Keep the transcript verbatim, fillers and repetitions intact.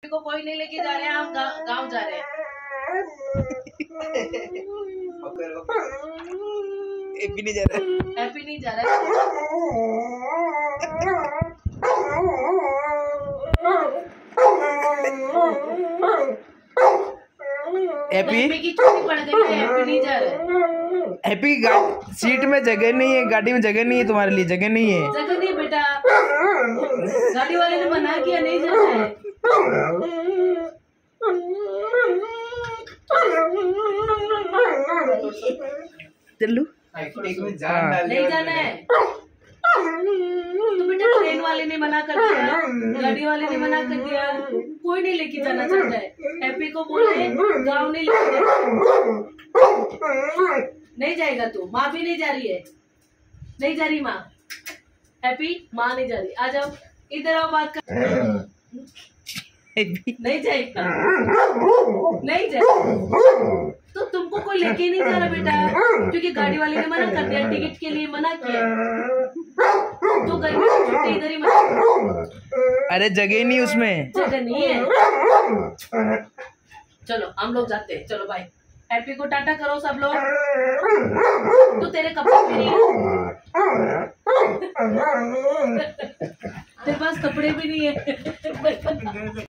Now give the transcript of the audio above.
को कोई नहीं लेके जा रहे हैं, हम गांव जा रहे हैं। हैप्पी नहीं जा रहा है, हैप्पी नहीं जा रहा है। हैप्पी की छुट्टी पड़ गई है, हैप्पी नहीं जा रहा है। हैप्पी सीट में जगह नहीं है, गाड़ी में जगह नहीं है, तुम्हारे लिए जगह नहीं है। जगह नहीं बेटा, गाड़ी वाले ने मना किया, नहीं जाना है। चलू नहीं जाना है तो बेटा, ट्रेन वाले ने मना कर दिया, गाड़ी वाले ने मना कर दिया, कोई नहीं लेके जाना चाहता है। हैप्पी को बोले गाँव नहीं लेके जाना, नहीं जाएगा तू। माँ भी नहीं जा रही है, नहीं जा रही माँ। हैप्पी माँ नहीं जा रही, आ जाओ इधर आओ, बात कर। नहीं जाएगा, नहीं जाएगा तो तुमको कोई लेके नहीं जा रहा बेटा, क्योंकि गाड़ी वाले ने मना कर दिया, टिकट के लिए मना किया। तो गर्मी की छुट्टी इधर ही मत। अरे जगह नहीं उसमें, जगह नहीं है। चलो हम लोग जाते हैं, चलो बाय। हैप्पी को टाटा करो सब लोग। तो तेरे कपड़े भी नहीं है, तेरे पास कपड़े भी नहीं है।